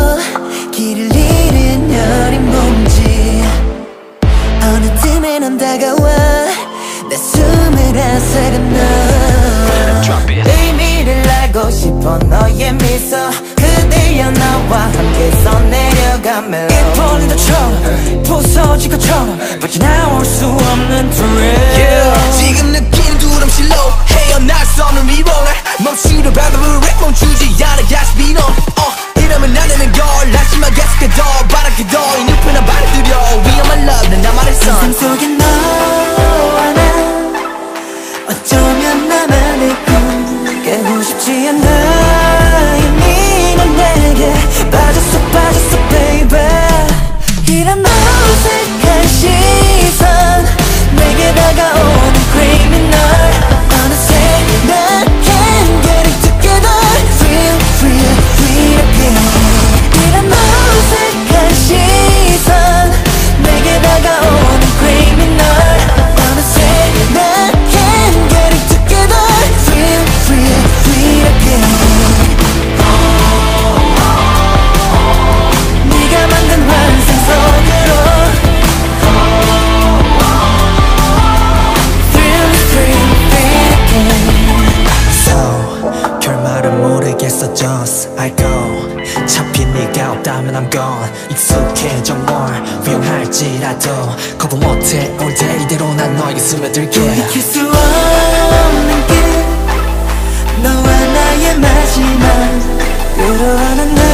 길을 잃은 여린 몸짓 어느 틈에 넌 다가와 내 숨을 앗아간 너 의미를 알고 싶어 너의 미소 그대여 나와 함께 써내려가며 잎벌린 것처럼 부서진 것처럼 빠져나올 수 없는 thrill 지금 느끼는 두려움실로 헤어날 수 없는 미워를 멈추려 밟아볼 랩 멈추지 않아 다시 비넌 이러면 안 되는 걸 하지만 계속해 더 바랄게 더 이 늪을 받아들여 위험한 love 난 나만의 son 세상 속에 너와 나 어쩌면 나만의 꿈 깨고 싶지 않아 이미 넌 내게 빠졌어 baby 이런 어색한 시선 내게 다가오는 criminal 어느새 I can't get it together free again 이런 어색한 시선 내게 다가오는 criminal 어느새 I can't get it together free again 네가 만든 환상 속으로 free again So 결말은 모르겠어 just I go 차피 네가 없다면 I'm gone 익숙해져 뭘 위험할지라도 거부 못해 all day 이대로 난 너에게 스며들게 돌이킬 수 없는 길 너와 나의 마지막 끌어안은